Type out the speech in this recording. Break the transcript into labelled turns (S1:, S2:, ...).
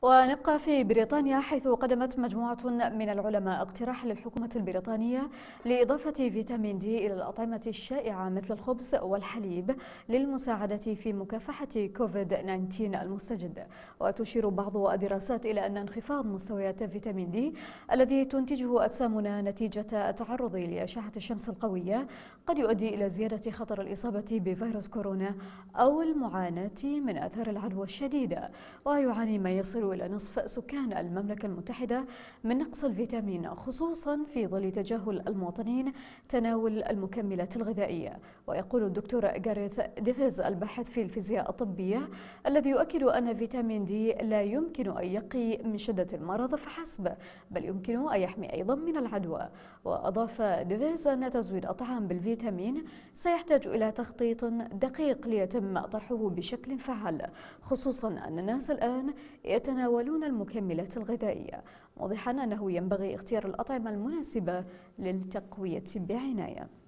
S1: ونبقى في بريطانيا، حيث قدمت مجموعة من العلماء اقتراحا للحكومة البريطانية لإضافة فيتامين دي إلى الأطعمة الشائعة مثل الخبز والحليب للمساعدة في مكافحة كوفيد-19 المستجد. وتشير بعض الدراسات إلى أن انخفاض مستويات فيتامين دي الذي تنتجه أجسامنا نتيجة التعرض لأشعة الشمس القوية قد يؤدي إلى زيادة خطر الإصابة بفيروس كورونا أو المعاناة من آثار العدوى الشديدة. ويعاني ما يصل إلى نصف سكان المملكة المتحدة من نقص الفيتامين، خصوصا في ظل تجاهل المواطنين تناول المكملات الغذائية. ويقول الدكتور غاريث ديفيز الباحث في الفيزياء الطبية الذي يؤكد أن فيتامين دي لا يمكن أن يقي من شدة المرض فحسب، بل يمكن أن يحمي أيضا من العدوى. وأضاف ديفيز أن تزويد الطعام بالفيتامين سيحتاج إلى تخطيط دقيق ليتم طرحه بشكل فعال، خصوصا أن الناس الآن يتناولون المكملات الغذائية، موضحا أنه ينبغي اختيار الأطعمة المناسبة للتقوية بعناية.